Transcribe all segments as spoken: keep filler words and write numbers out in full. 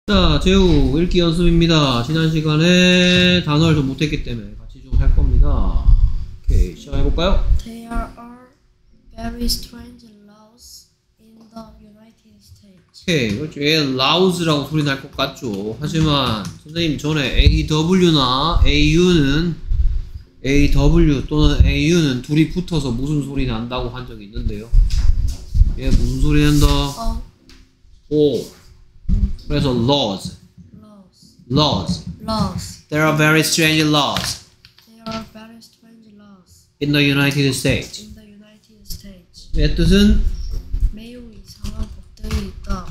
자, 제우 읽기 연습입니다. 지난 시간에 단어를 좀 못했기 때문에 같이 좀 할 겁니다. 오케이, 시작해볼까요? There are very strange laws in the United States. 오케이, 그렇죠. 얘 laws라고 소리 날 것 같죠. 하지만 선생님 전에 에이더블유나 에이유는 에이더블유 또는 에이유는 둘이 붙어서 무슨 소리 난다고 한 적이 있는데요. 얘 무슨 소리 낸다? 어, 오. 그래서 laws, laws, laws. laws. There are very strange laws There are very strange laws in the United States. in the United States. 의 뜻은 매우 이상한 법들이 있다.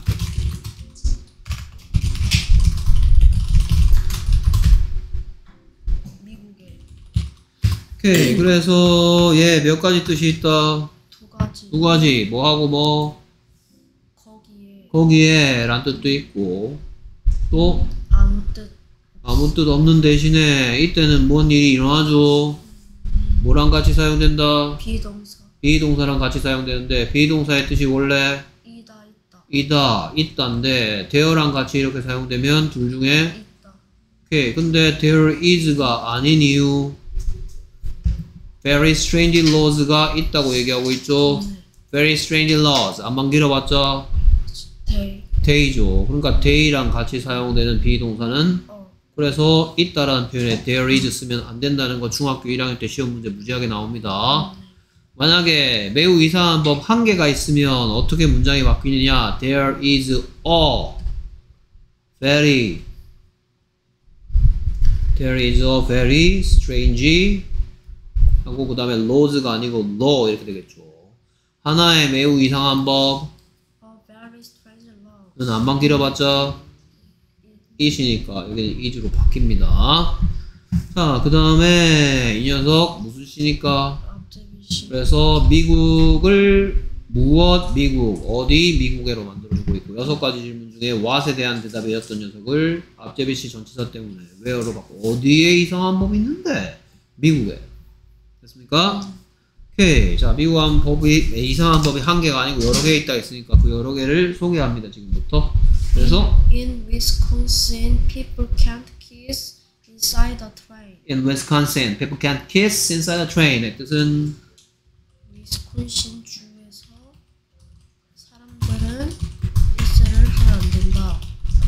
미국에 오케이. 그래서 얘 몇 가지 뜻이 있다. 두 가지. 두 가지. 뭐하고 뭐 거기에 거기에 란 뜻도 있고 또 아무 뜻 아무 뜻 없는 대신에 이때는 뭔 일이 일어나죠. 뭐랑 같이 사용된다. 비동사 비동사랑 같이 사용되는데 비동사의 뜻이 원래 이다 있다 이다 있다인데 there랑 같이 이렇게 사용되면 둘 중에 있다. 오케이. 근데 there is가 아닌 이유 very strange laws가 있다고 얘기하고 있죠. 네. very strange laws 안만 길어봤자 대 day죠. 그러니까 day랑 같이 사용되는 비동사는 어 그래서 있다라는 표현에 there is 쓰면 안 된다는 거 중학교 일 학년 때 시험 문제 무지하게 나옵니다. 만약에 매우 이상한 법 한 개가 있으면 어떻게 문장이 바뀌느냐. There is a very There is a very strange 하고 그 다음에 laws가 아니고 law 이렇게 되겠죠. 하나의 매우 이상한 법은 A very strange law. 안만 길어봤자 it이니까 여기는 is로 바뀝니다. 자, 그 다음에 이 녀석 무슨 시니까 앞제비시 그래서 미국을 무엇 미국 어디 미국에로 만들어주고 있고 여섯 가지 질문 중에 what에 대한 대답이었던 녀석을 앞제비시 전치사 때문에 where로 바꿔 어디에 이상한 법이 있는데 미국에 됐습니까? 음. 오케이. 자, 미국한 법이 이상한 법이 한 개가 아니고 여러 개 있다 했으니까 그 여러 개를 소개합니다 지금부터. 그래서 In Wisconsin, people can't kiss inside the train. in Wisconsin people can't kiss inside a train의 뜻은 위스콘신 주에서 사람들은 키스를 하면 안 된다.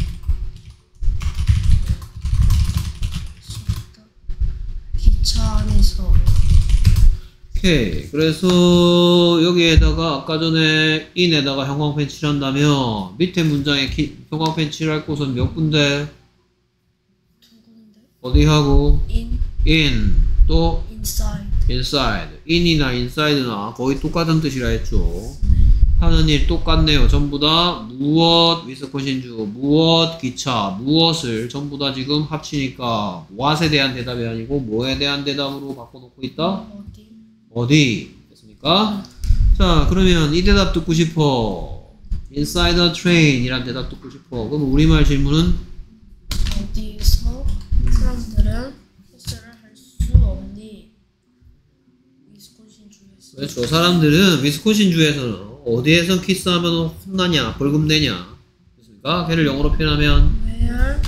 기차 안에서 오케이. 그래서 여기에다가 아까 전에 in에다가 형광펜 칠한다면 밑에 문장에 키, 형광펜 칠할 곳은 몇 군데? 두 군데. 어디하고? In, in 또 inside. inside in이나 inside나 거의 똑같은 뜻이라 했죠. 하는 일 똑같네요. 전부 다 무엇 위스콘신주 무엇 기차 무엇을 전부 다 지금 합치니까 what에 대한 대답이 아니고 뭐에 대한 대답으로 바꿔놓고 있다. 어디? 어디 됐습니까? 자, 그러면 이 대답 듣고 싶어. inside a train 이란 대답 듣고 싶어. 그럼 우리말 질문은 어디에서 사람들은 키스를 할 수 없니? 위스콘신 주에서. 그렇죠. 사람들은 위스콘신주에서는 어디에서 키스하면 혼나냐 벌금 내냐 됐습니까? 걔를 영어로 표현하면 Where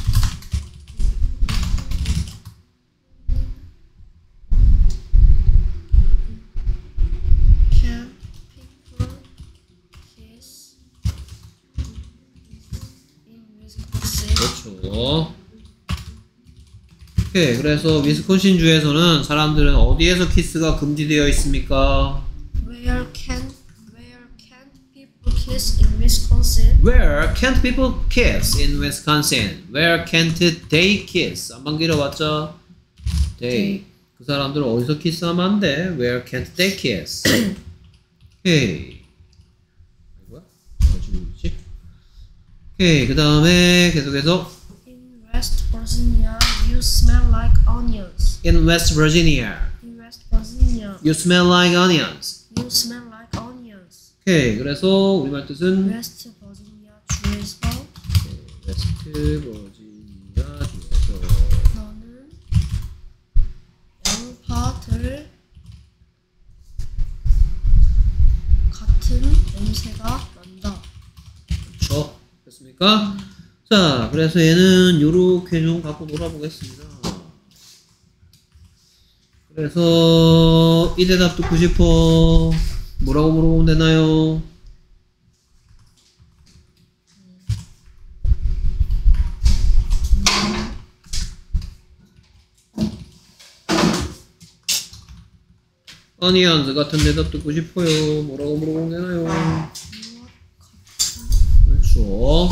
can people kiss in Wisconsin? 그렇죠. 오케이. 그래서 위스콘신주에서는 사람들은 어디에서 키스가 금지되어 있습니까? Where can Where can't people kiss in Wisconsin? Where can't people kiss in Wisconsin? Where can't they kiss? 안만 길어봤자 they. 그 사람들은 어디서 키스하면 안 돼? Where can't they kiss? 오케이. 뭐야? 뭐지? 오케이. 그 다음에 계속해서 In West Virginia, you smell like onions. In West Virginia, In West Virginia, you smell like onions. you smell like onions. 오케이. 그래서 우리말 뜻은 웨스트 버지니아 주에서 웨스트 버지니아 주에서 너는 양파들 같은 냄새가 난다. 그렇죠. 됐습니까? 자, 그래서 얘는 요렇게 좀 갖고 놀아보겠습니다. 그래서 이 대답 듣고 싶어. 뭐라고 물어보면 되나요? 어니언스 같은 대답 듣고 싶어요. 뭐라고 물어보면 되나요? 그렇죠.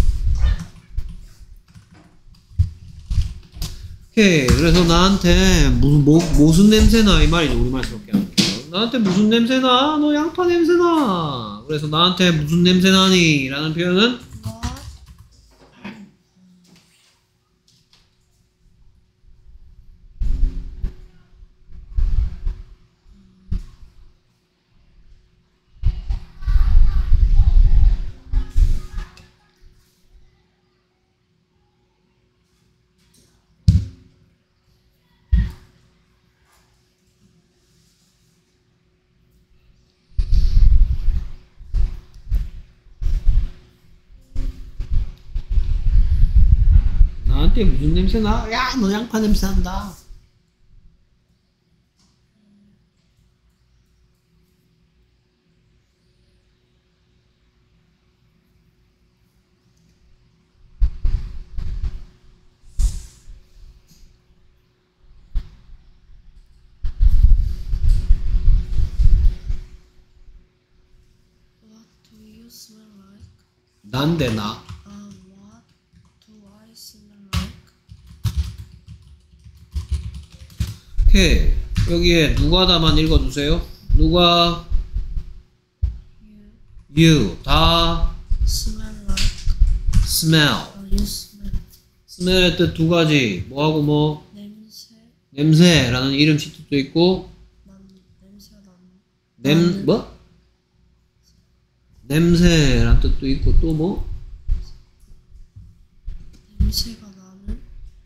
오케이. 그래서 나한테 무슨 뭐, 무슨 냄새나 이 말이죠. 우리말스럽게 할게요. 나한테 무슨 냄새나? 너 양파 냄새나. 그래서 나한테 무슨 냄새나니? 라는 표현은 나한테 무슨 냄새나? 야, 너 양파 냄새 난다. What do you smell like? 난데 나. Uh, what do I smell like? 오케이. 여기에 누가다만 읽어주세요. 누가 You you 다 smell like. smell. Uh, you smell. smell의 뜻 두 가지. 뭐하고 뭐 냄새. 냄새라는 이름식 뜻도 있고 난 냄새가 난. 냄 뭐? 냄새란 뜻도 있고 또 뭐? 냄새가 나는.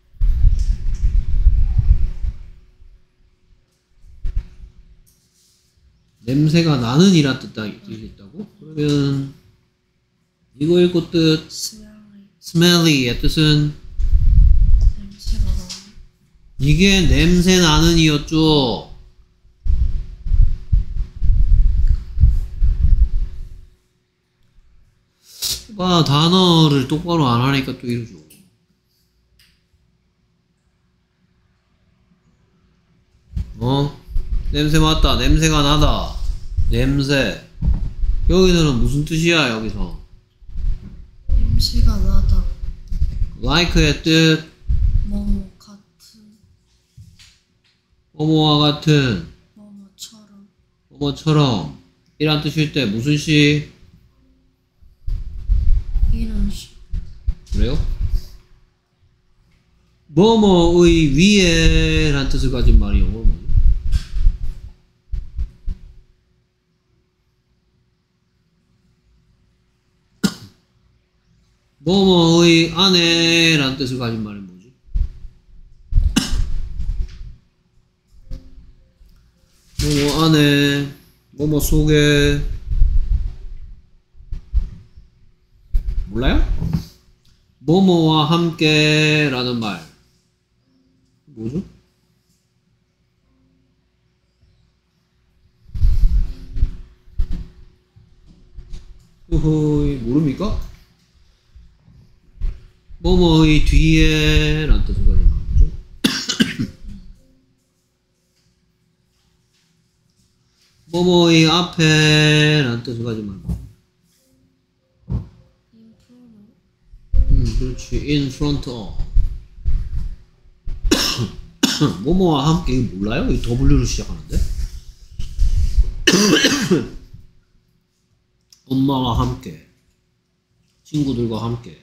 냄새가 나는 이란 뜻도 있다고? 그러면 이거 읽고 뜻 Smelly. smelly의 뜻은 냄새가 나는. 이게 냄새 나는 이었죠. 봐, 단어를 똑바로 안 하니까 또 이러죠. 어? 냄새 맡다. 냄새가 나다. 냄새. 여기서는 무슨 뜻이야, 여기서? 냄새가 나다. like의 뜻, 뭐뭐 같은. 뭐뭐와 같은, 뭐뭐처럼. 뭐뭐처럼 이란 뜻일 때 무슨 시? 이런 식. 그래요? 뭐뭐의 위에 란 뜻을 가진 말이 영어로 뭐지? 뭐뭐의 안에 란 뜻을 가진 말이 뭐지? 뭐뭐 안에, 뭐뭐 속에 몰라요? 뭐뭐와 함께 라는 말 뭐죠? 흐흐 모릅니까? 뭐뭐의 뒤에 라는 뜻을 가진 말 뭐죠? 뭐뭐의 앞에 라는 뜻을 가진 말 뭐죠? In front of. 음, 그렇지. in front of. 뭐뭐와 함께 이거 몰라요? 이 W로 시작하는데? 엄마와 함께, 친구들과 함께.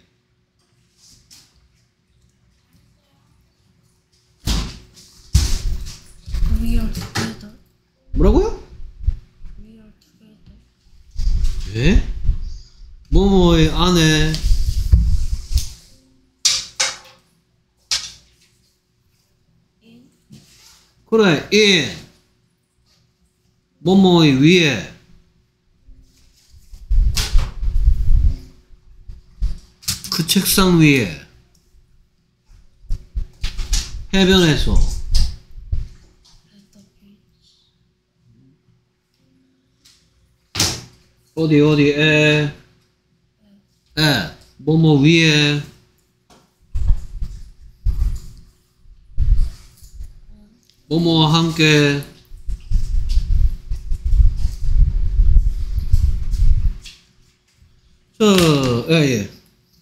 We are together. 뭐라고요? We are together. 예? 뭐뭐의 안에 In. 그래 in 뭐뭐의 위에 그 책상 위에 해변에서 At the beach. 어디 어디에 에 뭐뭐 위에 뭐뭐와 함께 저 예,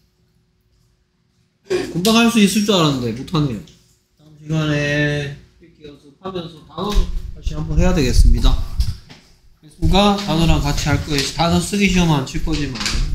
예. 금방 할 수 있을 줄 알았는데 못하네요. 다음 시간에 읽기 연습하면서 단어 다시 한번 해야 되겠습니다. 그래서 단어랑 같이 할 거예요. 단어 쓰기 시험은 안 칠 거지만